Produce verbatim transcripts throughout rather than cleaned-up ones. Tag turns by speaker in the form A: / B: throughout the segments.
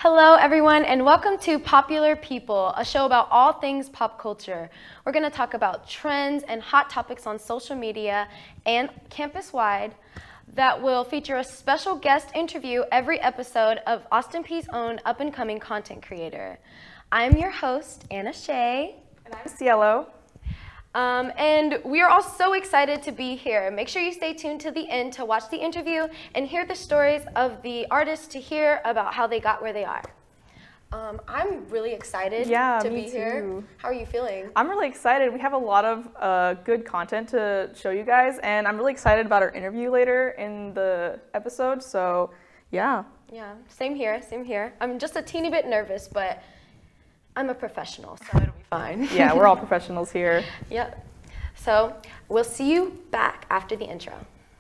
A: Hello everyone and welcome to Popular People, a show about all things pop culture. We're going to talk about trends and hot topics on social media and campus-wide that will feature a special guest interview every episode of Austin Peay's own up-and-coming content creator. I'm your host, Anna Shea.
B: And I'm Cielo.
A: Um, and we are all so excited to be here. Make sure you stay tuned to the end to watch the interview and hear the stories of the artists to hear about how they got where they are. Um, I'm really excited
B: yeah,
A: to
B: me
A: be
B: too.
A: here. How are you feeling?
B: I'm really excited. We have a lot of uh, good content to show you guys, and I'm really excited about our interview later in the episode, so yeah.
A: Yeah, same here, same here. I'm just a teeny bit nervous, but I'm a professional, so it'll be fine.
B: Yeah, we're all professionals here.
A: Yep. So we'll see you back after the intro.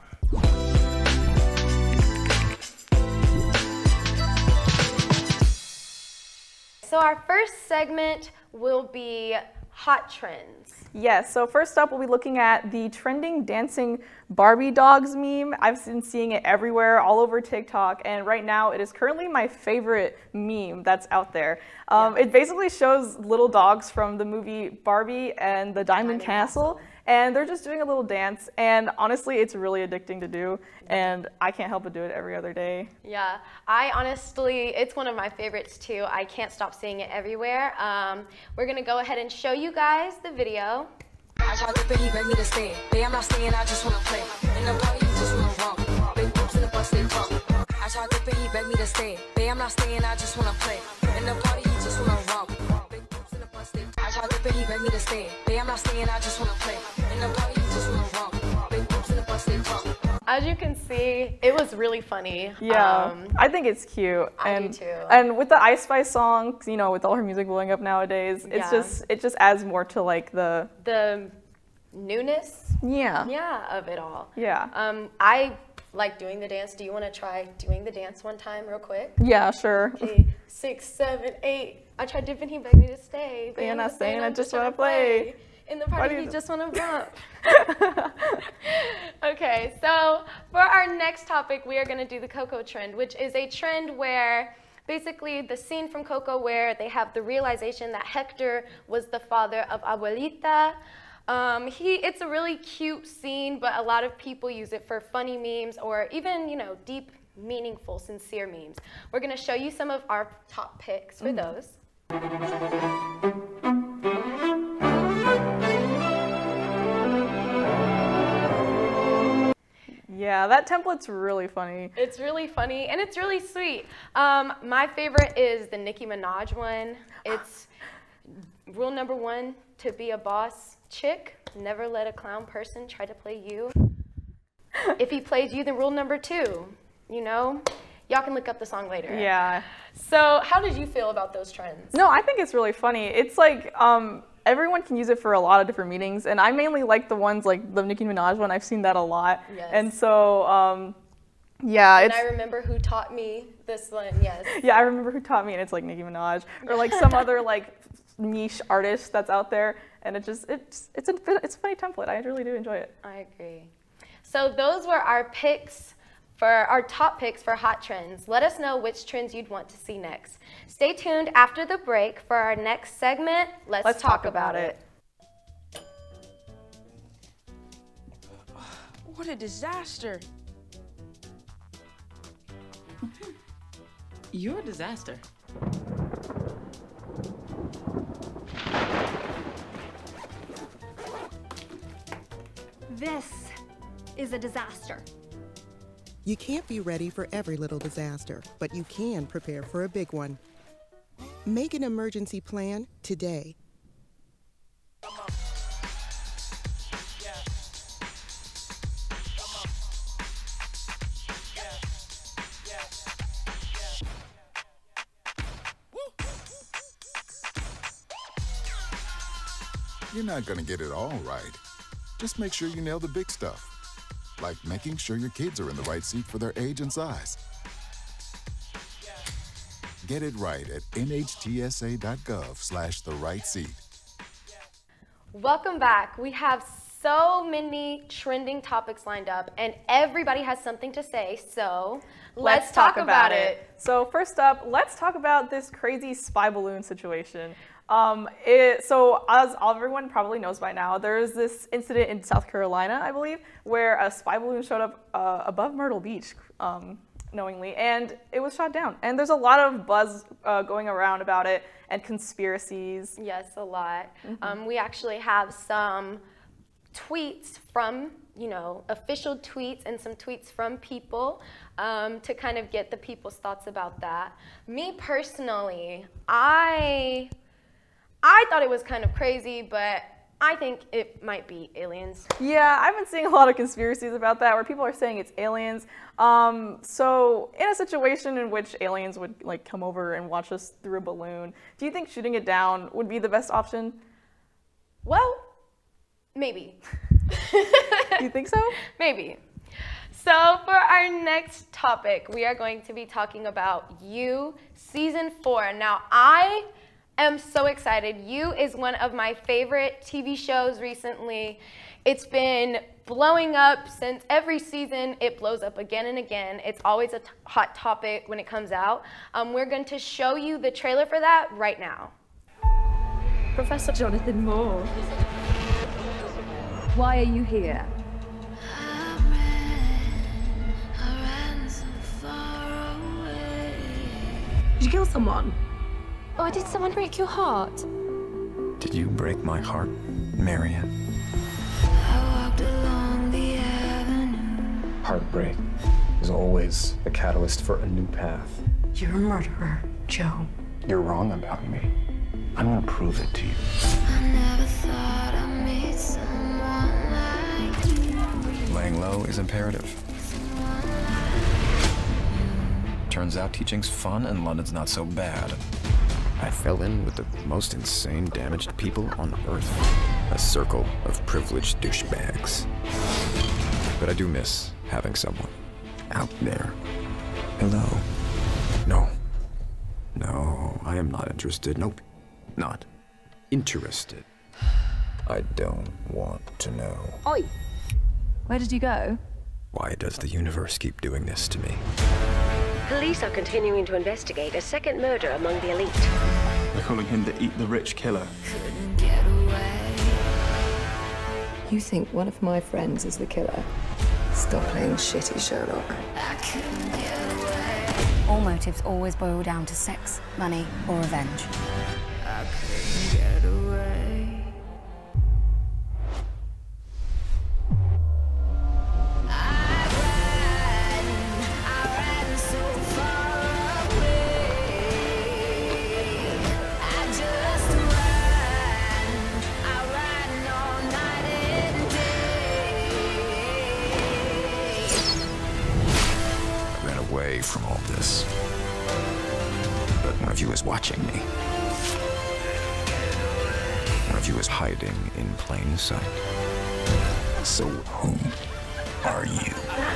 A: So our first segment will be hot trends.
B: Yes, so first up we'll be looking at the trending dancing Barbie dogs meme. I've been seeing it everywhere, all over TikTok, and right now it is currently my favorite meme that's out there. Um, yeah. It basically shows little dogs from the movie Barbie and the Diamond, Diamond Castle, Castle, and they're just doing a little dance, and honestly it's really addicting to do, and I can't help but do it every other day.
A: Yeah, I honestly, it's one of my favorites too. I can't stop seeing it everywhere. Um, we're gonna go ahead and show you guys the video.
C: I tried to he begged me to stay. Babe, I'm not staying, I just wanna play. In the party, you just wanna romp. Big boobs in the bus, they pump. I tried to he begged me to stay. Babe, I'm not staying, I just wanna play. In the party, you just wanna romp. Big boobs in the bus, they pump. I tried to he begged me to stay. Babe, I'm not staying, I just wanna play. In the party, you just wanna romp. Big boobs in the bus, they pump.
A: As you can see, it was really funny.
B: Yeah,
A: um,
B: I think it's cute.
A: I
B: and,
A: do too.
B: And with the Ice Spice song, you know, with all her music blowing up nowadays, it's
A: yeah.
B: just it just adds more to like the
A: the newness.
B: Yeah.
A: Yeah, of it all.
B: Yeah.
A: Um, I like doing the dance. Do you want to try doing the dance one time, real quick?
B: Yeah, sure.
A: Okay, six, seven, eight. I tried dipping, he begged me to stay.
B: But you're not staying, I just want to play.
A: In the party, you just want to bump. Okay, so for our next topic, we are going to do the Coco trend, which is a trend where basically the scene from Coco where they have the realization that Hector was the father of Abuelita. Um, he, it's a really cute scene, but a lot of people use it for funny memes or even, you know, deep, meaningful, sincere memes. We're going to show you some of our top picks for mm. those.
B: Yeah, that template's really funny.
A: It's really funny, and it's really sweet. Um, my favorite is the Nicki Minaj one. It's rule number one, to be a boss chick, never let a clown person try to play you. If he plays you, then rule number two, you know? Y'all can look up the song later.
B: Yeah.
A: So how did you feel about those trends?
B: No, I think it's really funny. It's like, um, everyone can use it for a lot of different meanings, and I mainly like the ones like the Nicki Minaj one. I've seen that a lot.
A: Yes.
B: And so, um, yeah.
A: And
B: it's,
A: I remember who taught me this one, yes.
B: Yeah, I remember who taught me, and it's like Nicki Minaj, or like some other like niche artist that's out there, and it just, it's, it's, a, it's a funny template. I really do enjoy it.
A: I agree. So those were our picks for our top picks for hot trends. Let us know which trends you'd want to see next. Stay tuned after the break for our next segment, Let's,
B: Let's
A: talk,
B: talk about it.
C: it. What a disaster.
D: You're a disaster.
E: This is a disaster.
F: You can't be ready for every little disaster, but you can prepare for a big one. Make an emergency plan today.
G: You're not gonna get it all right. Just make sure you nail the big stuff, like making sure your kids are in the right seat for their age and size. Get it right at N H T S A dot gov slash the right seat.
A: Welcome back. We have so many trending topics lined up, and everybody has something to say, so let's, let's talk, talk about, about it. it.
B: So first up, let's talk about this crazy spy balloon situation. Um, it, so as everyone probably knows by now, there's this incident in South Carolina, I believe, where a spy balloon showed up uh, above Myrtle Beach, um, knowingly, and it was shot down. And there's a lot of buzz uh, going around about it and conspiracies.
A: Yes, a lot. Mm-hmm. Um, we actually have some tweets from, you know, official tweets and some tweets from people um, to kind of get the people's thoughts about that. Me personally, I... I thought it was kind of crazy, but I think it might be aliens.
B: Yeah, I've been seeing a lot of conspiracies about that where people are saying it's aliens. Um, so in a situation in which aliens would like come over and watch us through a balloon, do you think shooting it down would be the best option?
A: Well, maybe.
B: You think so?
A: Maybe. So for our next topic, we are going to be talking about You Season four. Now, I am so excited. You is one of my favorite T V shows recently. It's been blowing up since every season. It blows up again and again. It's always a t hot topic when it comes out. Um, we're going to show you the trailer for that right now.
D: Professor Jonathan Moore. Why are you here? Did you kill someone?
E: Or did someone break your heart?
H: Did you break my heart, Marian?
C: I walked along the avenue.
H: Heartbreak is always a catalyst for a new path.
D: You're a murderer, Joe.
H: You're wrong about me. I'm gonna prove it to you.
C: I never thought I'd meet someone like you.
H: Laying low is imperative. Turns out teaching's fun and London's not so bad. I fell in with the most insane, damaged people on Earth. A circle of privileged douchebags. But I do miss having someone out there. Hello. No. No, I am not interested. Nope. Not interested. I don't want to know.
D: Oi! Where did you go?
H: Why does the universe keep doing this to me?
I: Police are continuing to investigate a second murder among the elite.
J: They're calling him the Eat the Rich Killer.
C: Couldn't get away.
D: You think one of my friends is the killer? Stop playing shitty, Sherlock.
C: I couldn't get away.
K: All motives always boil down to sex, money, or revenge.
C: I couldn't get away.
H: Away from all this. But one of you is watching me. One of you is hiding in plain sight. So who are you?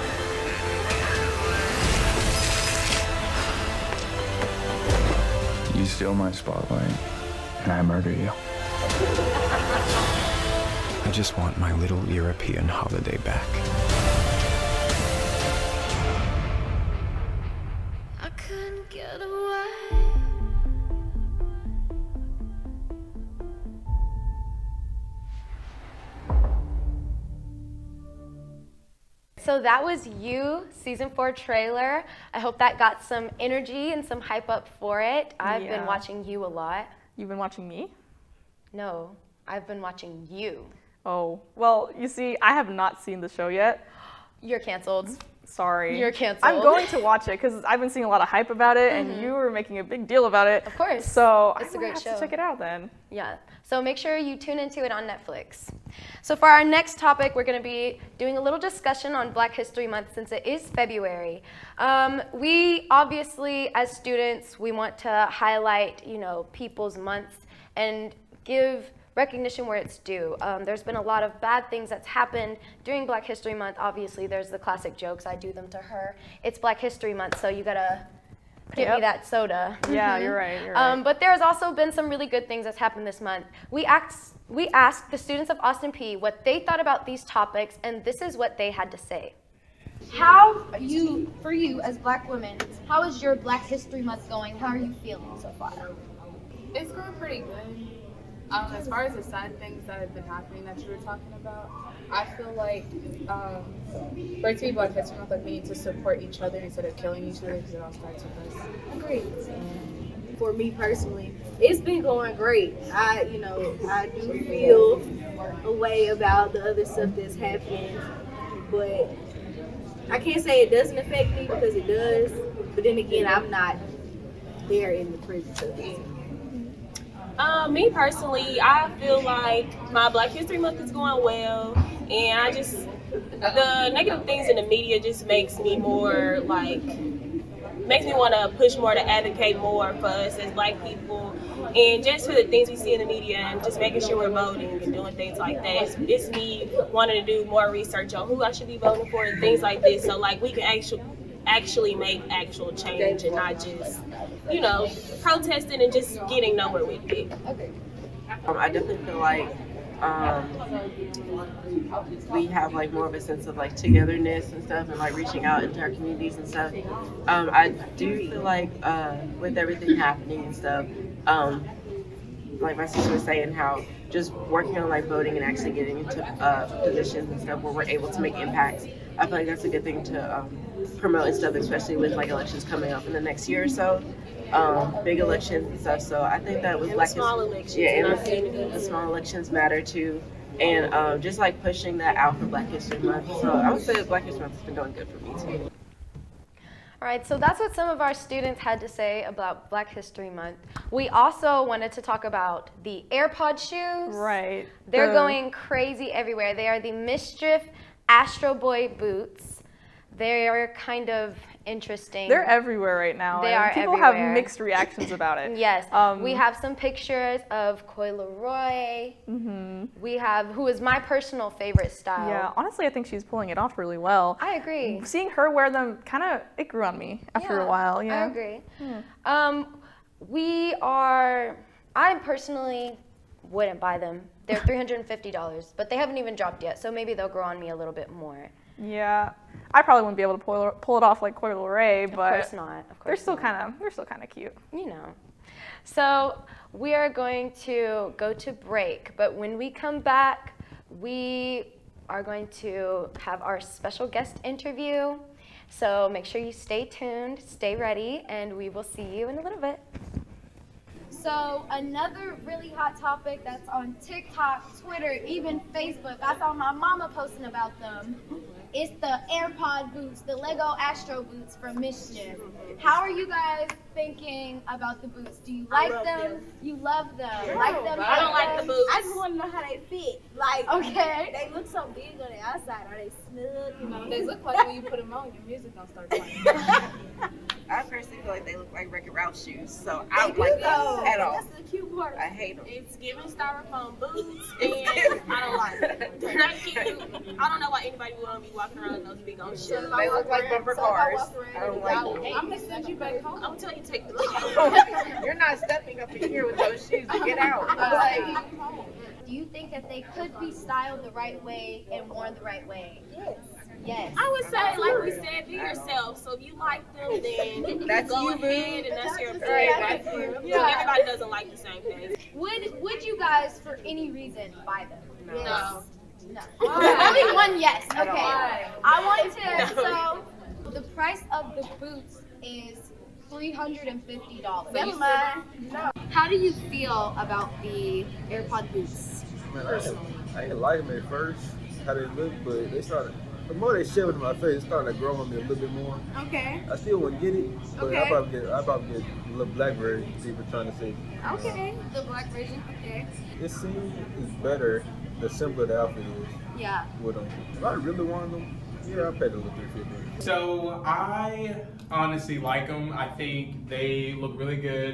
J: You steal my spotlight, and I murder you.
H: I just want my little European holiday back.
C: I couldn't get away.
A: So that was You Season four trailer. I hope that got some energy and some hype up for it. I've
B: Yeah.
A: been watching You a lot.
B: You've been watching me?
A: No, I've been watching You.
B: Oh, well, you see, I have not seen the show yet.
A: You're canceled.
B: Sorry.
A: You're canceled.
B: I'm going to watch it because I've been seeing a lot of hype about it, and
A: Mhm.
B: you were making a big deal about it.
A: Of course.
B: So
A: It's
B: I
A: a great
B: have
A: show.
B: to check it out then.
A: Yeah, so make sure you tune into it on Netflix. So for our next topic, we're going to be doing a little discussion on Black History Month since it is February. Um, we obviously, as students, we want to highlight, you know, people's months and give recognition where it's due. Um, there's been a lot of bad things that's happened during Black History Month. Obviously, there's the classic jokes. I do them to her. It's Black History Month, so you gotta get
B: Yep.
A: me that soda.
B: Yeah,
A: Mhm.
B: you're right, you're right.
A: Um, but there's also been some really good things that's happened this month. We asked, we asked the students of Austin Peay what they thought about these topics, and this is what they had to say.
L: How are you, for you as Black women, how is your Black History Month going? How are you feeling so far?
M: It's going pretty good. Um, as far as the sad things that have been happening that you were talking about, I feel like um, for it to be Black History Month, like we need to support each other instead of killing each other because it all starts with us.
N: Agreed. For me personally, it's been going great. I, you know, I do feel a way about the other stuff that's happening, but I can't say it doesn't affect me because it does. But then again, I'm not there in the presence of it.
O: Um, me personally, I feel like my Black History Month is going well, and I just, the negative things in the media just makes me more like, makes me want to push more to advocate more for us as Black people, and just for the things we see in the media and just making sure we're voting and doing things like that. It's, it's me wanting to do more research on who I should be voting for and things like this, so like we can actually actually make actual change and not just, you know, protesting and just getting nowhere with it.
P: Um, I definitely feel like um, we have like more of a sense of like togetherness and stuff, and like reaching out into our communities and stuff. Um, I do feel like uh, with everything happening and stuff, um, like my sister was saying, how just working on like voting and actually getting into uh, positions and stuff where we're able to make impacts. I feel like that's a good thing to um, promote and stuff, especially with like elections coming up in the next year or so, um, big elections and stuff. So I think that with
O: And
P: Black
O: the small
P: History-
O: elections
P: yeah,
O: in
P: and
O: our
P: the,
O: communities.
P: the small elections matter too, and um, just like pushing that out for Black History Month. So I would say that Black History Month has been doing good for me too.
A: All right, so that's what some of our students had to say about Black History Month. We also wanted to talk about the AirPod shoes.
B: Right.
A: They're
B: The-
A: going crazy everywhere. They are the Mischief Astro Boy boots. They are kind of interesting.
B: They're everywhere right now.
A: They
B: and
A: are
B: people
A: everywhere.
B: have mixed reactions about it.
A: Yes.
B: Um,
A: we have some pictures of Coy Leroy.
B: Mhm.
A: We have, who is my personal favorite style.
B: Yeah, honestly, I think she's pulling it off really well.
A: I agree.
B: Seeing her wear them, kind of, it grew on me after
A: Yeah,
B: a while. Yeah,
A: I agree.
B: Hmm.
A: Um, we are, I personally wouldn't buy them. They're three hundred fifty dollars, but they haven't even dropped yet, so maybe they'll grow on me a little bit more.
B: Yeah, I probably wouldn't be able to pull it, pull it off like Coy Leroy, but
A: course not, of
B: they're
A: course
B: still
A: not.
B: kind of they're still kind of cute.
A: You know. So we are going to go to break, but when we come back, we are going to have our special guest interview. So make sure you stay tuned, stay ready, and we will see you in a little bit.
L: So another really hot topic that's on TikTok, Twitter, even Facebook, I saw my mama posting about them. It's the AirPod boots, the Lego Astro boots from Mischief. How are you guys thinking about the boots? Do you like
N: love
L: them?
N: them.
L: You love them? Like them?
O: I don't like the boots.
N: I just want to know how they fit. Like,
L: Okay.
N: they look so big on the outside. Are they snug? You know,
M: They look like when you put them on, your music don't start playing.
P: I personally feel like they look like Wreck-It Ralph shoes, so I
N: They
P: don't like
N: do,
P: them
N: though.
P: at all.
N: That's the cute part.
P: I hate them.
O: It's giving styrofoam boots, and I don't like it. They're not cute. I don't know why anybody would want to be walking around in those big old shoes.
P: They look like bumper
N: So if I
P: cars.
N: walk around
P: I don't like them.
M: I'm gonna send you back home.
O: I'm telling you, take the
P: You're not stepping up in here with those shoes. Get out.
L: Like, do you think that they could be styled the right way and worn the right way?
N: Yes.
L: Yes.
O: I would say, like we said, be yourself. So if you like them, then
P: That's
O: go
P: you, boo.
O: ahead, and that's your
N: Right,
O: opinion.
N: that's you.
O: Yeah. Everybody doesn't like the same thing.
L: Would Would you guys, for any reason, buy them?
O: No.
L: No. Only one yes. Okay.
P: Why?
L: I want to. So the price of the boots is three hundred and fifty dollars.
N: Never mind. No.
L: How do you feel about the AirPod boots?
Q: Man, I didn't, I didn't like them at first, how they look, but they started, the more they shoved in my face, it started to grow on me a little bit more.
L: Okay.
Q: I still wouldn't get it, but
L: Okay.
Q: I probably get, I probably get a little blackberry, people trying to say.
L: Okay. The black version. Okay.
Q: It seems it's better the simpler the outfit is
L: Yeah.
Q: with them. If I really wanted them, yeah, I'll pay the little three fifty.
R: So I honestly like them. I think they look really good.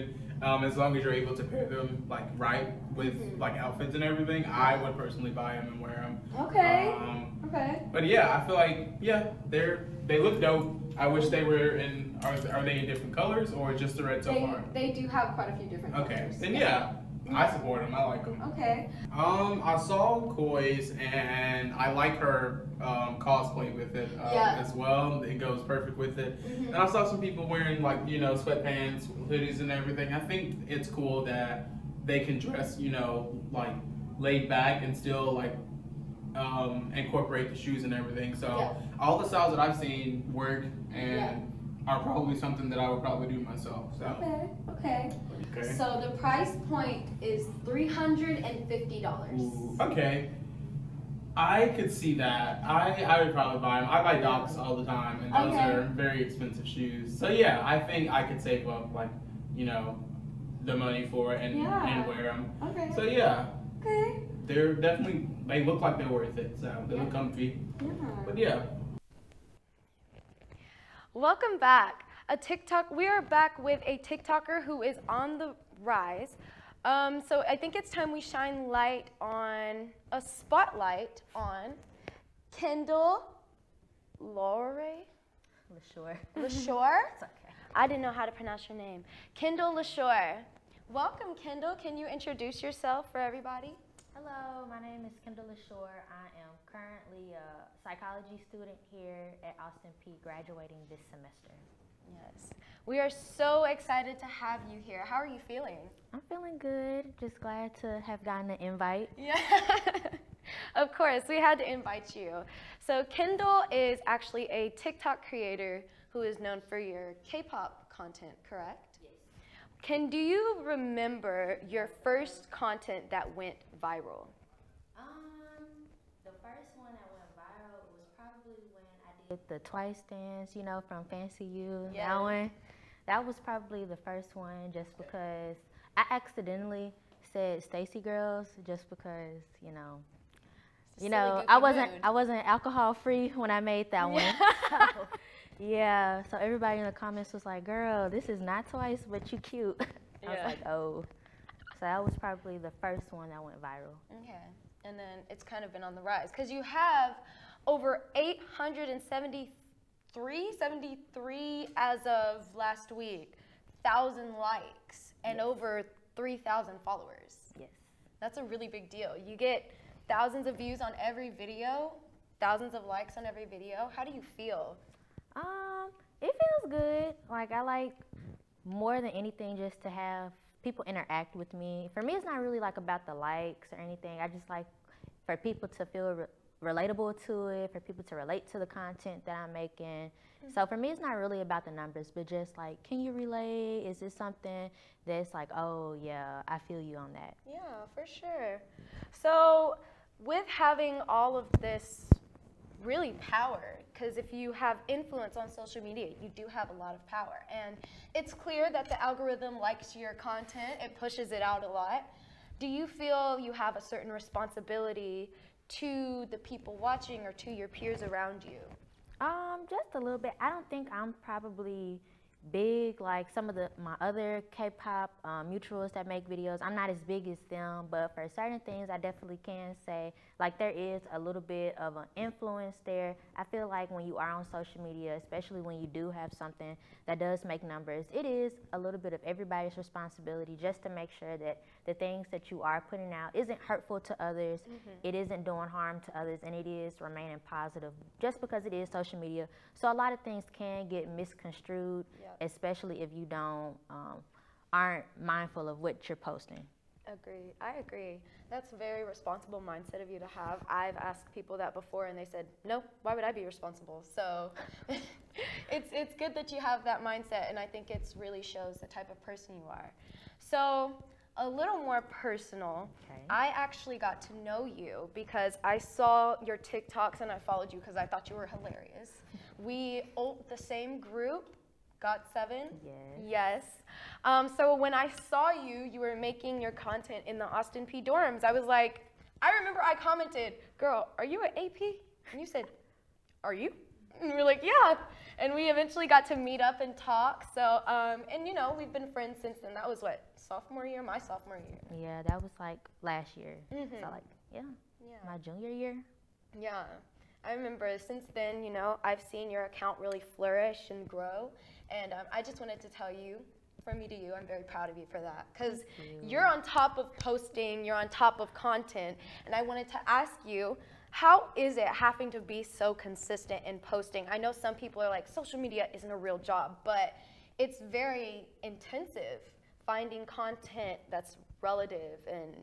R: Um, as long as you're able to pair them like right with
A: Mm-hmm.
R: like outfits and everything, I would personally buy them and wear them.
A: Okay.
R: Um,
A: Okay.
R: But yeah, I feel like yeah, they're they look dope. I wish they were in. Are, are they in different colors or just the red so
A: They,
R: far?
A: they do have quite a few different
R: Okay,
A: colors.
R: then yeah, I support them. I like them.
A: Okay.
R: Um, I saw Koi's and I like her um, cosplay with it uh,
A: Yeah.
R: as well. It goes perfect with it.
A: Mhm.
R: And I saw some people wearing like you know sweatpants, hoodies, and everything. I think it's cool that they can dress you know like laid back and still like um, incorporate the shoes and everything. So
A: Yeah.
R: all the styles that I've seen work and
A: Yeah.
R: are probably something that I would probably do myself. So.
A: Okay. Okay.
R: Okay.
A: So the price point is three hundred fifty dollars.
R: Ooh, okay. I could see that. I, I would probably buy them. I buy Docs all the time, and those
A: Okay.
R: are very expensive shoes. So yeah, I think I could save up like, you know, the money for it and,
A: Yeah.
R: and wear them.
A: Okay.
R: So yeah,
A: Okay.
R: they're definitely, they look like they're worth it. So they look comfy.
A: Yeah.
R: But yeah.
A: Welcome back. A TikTok. We are back with a TikToker who is on the rise. Um, so I think it's time we shine light on a spotlight on Kendall Lore
S: LaShore.
A: LaShore.
S: It's okay.
A: I didn't know how to pronounce your name. Kendall LaShore. Welcome, Kendall. Can you introduce yourself for everybody?
S: Hello, my name is Kendall LaShore. I am currently a psychology student here at Austin Peay, graduating this semester.
A: Yes. We are so excited to have you here. How are you feeling?
S: I'm feeling good. Just glad to have gotten an invite.
A: Yeah. Of course, we had to invite you. So Kendall is actually a TikTok creator who is known for your K-pop content, correct?
S: Yes.
A: Can do you remember your first content that went viral?
S: Um, the first one that went viral was probably when I did the Twice dance, you know, from Fancy You.
A: Yeah.
S: That one. That was probably the first one just because I accidentally said Stacy Girls just because, you know, you know, I wasn't I wasn't alcohol free when I made that one. So, yeah, so everybody in the comments was like, "Girl, this is not Twice, but you cute." I was
A: Yeah.
S: like, "Oh." So that was probably the first one that went viral.
A: Okay. And then it's kind of been on the rise because you have over eight hundred seventy-three, seventy-three as of last week, thousand likes and
S: Yes.
A: over three thousand followers.
S: Yes.
A: That's a really big deal. You get thousands of views on every video, thousands of likes on every video. How do you feel?
S: Um, it feels good. Like, I like more than anything just to have people interact with me. For me, it's not really like about the likes or anything. I just like for people to feel re relatable to it, for people to relate to the content that I'm making. Mm-hmm. So for me, it's not really about the numbers, but just like, can you relate? Is this something that's like, oh yeah, I feel you on that?
A: Yeah, for sure. So with having all of this really power, because if you have influence on social media, you do have a lot of power. And it's clear that the algorithm likes your content. It pushes it out a lot. Do you feel you have a certain responsibility to the people watching or to your peers around you?
S: Um, just a little bit. I don't think I'm probably big like some of the my other K-pop um, mutuals that make videos. I'm not as big as them, but for certain things I definitely can say like there is a little bit of an influence there. I feel like when you are on social media, especially when you do have something that does make numbers, it is a little bit of everybody's responsibility just to make sure that the things that you are putting out isn't hurtful to others, mm-hmm. it isn't doing harm to others, and it is remaining positive just because it is social media. So a lot of things can get misconstrued, yep. especially if you don't um, aren't mindful of what you're posting.
A: Agree. I agree. That's a very responsible mindset of you to have. I've asked people that before and they said, no, why would I be responsible? So it's, it's good that you have that mindset, and I think it really shows the type of person you are. So a little more personal, okay. I actually got to know you because I saw your TikToks and I followed you because I thought you were hilarious. We ult the same group, Got Seven?
S: Yes.
A: Yes. Um, so when I saw you, you were making your content in the Austin Peay dorms. I was like, I remember I commented, girl, are you an A P? And you said, are you? And we're like, yeah. And we eventually got to meet up and talk. So, um, and you know, we've been friends since then. That was what, sophomore year? My sophomore year.
S: Yeah, that was like last year.
A: Mm-hmm.
S: So like, yeah,
A: yeah,
S: my junior year.
A: Yeah. I remember since then, you know, I've seen your account really flourish and grow. And um, I just wanted to tell you, from me to you, I'm very proud of you for that. Because you. you're on top of posting, you're on top of content. And I wanted to ask you, how is it having to be so consistent in posting? I know some people are like, social media isn't a real job, but it's very intensive finding content that's relative and.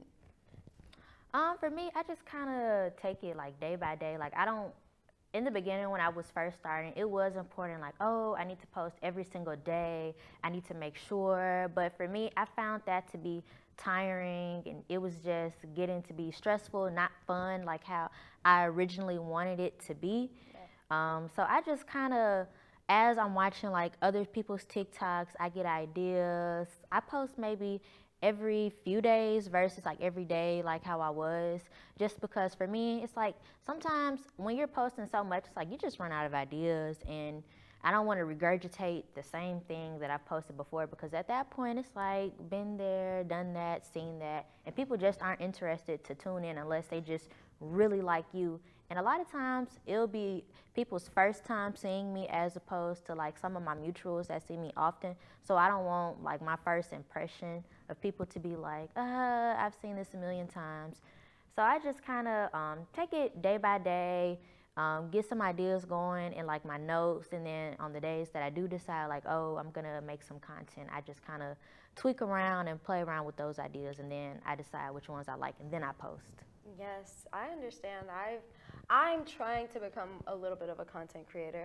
S: Um, for me, I just kind of take it like day by day. Like I don't, in the beginning when I was first starting, it was important like, oh, I need to post every single day. I need to make sure. But for me, I found that to be tiring, and it was just getting to be stressful, not fun, like how I originally wanted it to be. Um, so I just kind of, as I'm watching like other people's TikToks, I get ideas. I post maybe every few days versus like every day, like how I was, just because for me, it's like sometimes when you're posting so much, it's like you just run out of ideas, and I don't want to regurgitate the same thing that I've posted before, because at that point it's like been there, done that, seen that, and people just aren't interested to tune in unless they just really like you. And a lot of times it'll be people's first time seeing me as opposed to like some of my mutuals that see me often. So I don't want like my first impression of people to be like, uh, I've seen this a million times. So I just kind of um, take it day by day, um, get some ideas going in like my notes, and then on the days that I do decide like, oh, I'm gonna make some content, I just kind of tweak around and play around with those ideas, and then I decide which ones I like, and then I post.
A: Yes, I understand. I've, I'm trying to become a little bit of a content creator.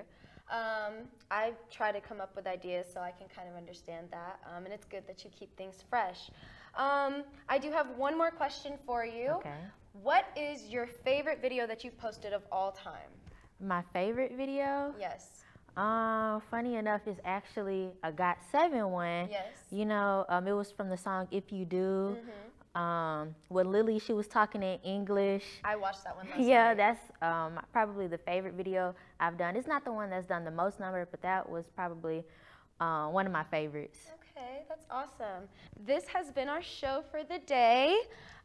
A: Um, I try to come up with ideas so I can kind of understand that, um, and it's good that you keep things fresh. Um, I do have one more question for you.
S: Okay.
A: What is your favorite video that you've posted of all time?
S: My favorite video?
A: Yes.
S: Um, funny enough, is actually a Got Seven one.
A: Yes.
S: You know, um, it was from the song If You Do.
A: Mm-hmm.
S: Um, with Lily, she was talking in English.
A: I watched that one last
S: Yeah,
A: night.
S: that's um, probably the favorite video I've done. It's not the one that's done the most number, but that was probably uh, one of my favorites.
A: Okay, that's awesome. This has been our show for the day.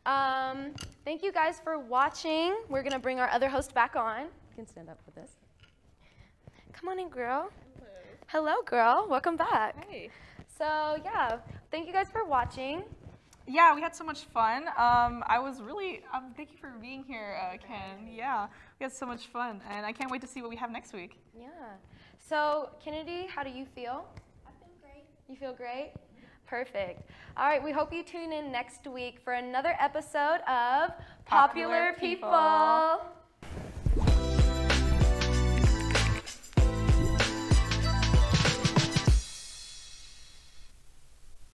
A: Um, thank you guys for watching. We're gonna bring our other host back on. You can stand up for this. Come on in, girl. Hello. Hello, girl. Welcome back.
B: Hey.
A: So yeah, thank you guys for watching.
B: Yeah, we had so much fun. Um, I was really, um, thank you for being here, uh, Ken. Yeah, we had so much fun, and I can't wait to see what we have next week.
A: Yeah. So, Kennedy, how do you feel?
L: I feel great.
A: You feel great? Perfect. All right, we hope you tune in next week for another episode of Popular, Popular People. People.